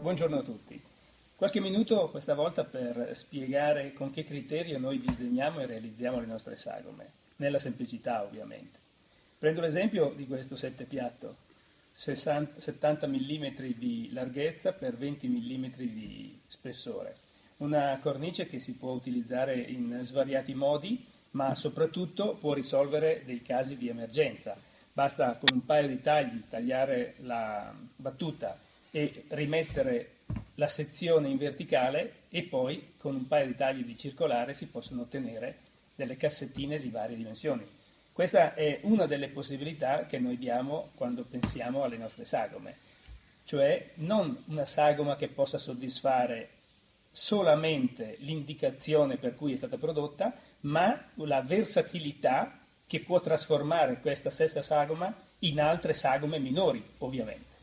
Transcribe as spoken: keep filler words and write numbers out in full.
buongiorno a tutti. Qualche minuto questa volta per spiegare con che criterio noi disegniamo e realizziamo le nostre sagome, nella semplicità ovviamente. Prendo l'esempio di questo settepiatto, sessanta, settanta millimetri di larghezza per venti millimetri di spessore. Una cornice che si può utilizzare in svariati modi, ma soprattutto può risolvere dei casi di emergenza. Basta con un paio di tagli tagliare la battuta e rimettere la sezione in verticale e poi con un paio di tagli di circolare si possono ottenere delle cassettine di varie dimensioni. Questa è una delle possibilità che noi diamo quando pensiamo alle nostre sagome, cioè non una sagoma che possa soddisfare solamente l'indicazione per cui è stata prodotta, ma la versatilità che può trasformare questa stessa sagoma in altre sagome minori, ovviamente.